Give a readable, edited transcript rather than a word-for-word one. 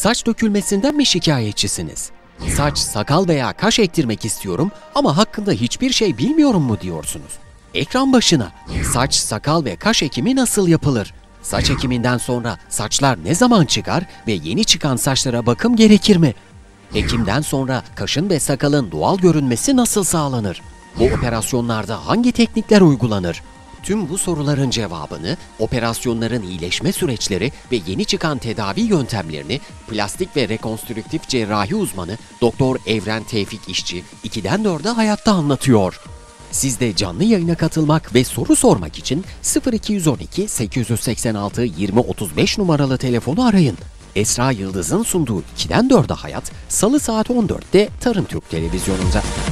Saç dökülmesinden mi şikayetçisiniz? Saç, sakal veya kaş ektirmek istiyorum ama hakkında hiçbir şey bilmiyorum mu diyorsunuz? Ekran başına. Saç, sakal ve kaş ekimi nasıl yapılır? Saç ekiminden sonra saçlar ne zaman çıkar ve yeni çıkan saçlara bakım gerekir mi? Ekimden sonra kaşın ve sakalın doğal görünmesi nasıl sağlanır? Bu operasyonlarda hangi teknikler uygulanır? Tüm bu soruların cevabını, operasyonların iyileşme süreçleri ve yeni çıkan tedavi yöntemlerini plastik ve rekonstrüktif cerrahi uzmanı Doktor Evren Tevfik İşçi 2'den 4'e hayatta anlatıyor. Siz de canlı yayına katılmak ve soru sormak için 0212 886 2035 numaralı telefonu arayın. Esra Yıldız'ın sunduğu 2'den 4'e hayat, Salı saat 14'te Tarım Türk Televizyonu'nda.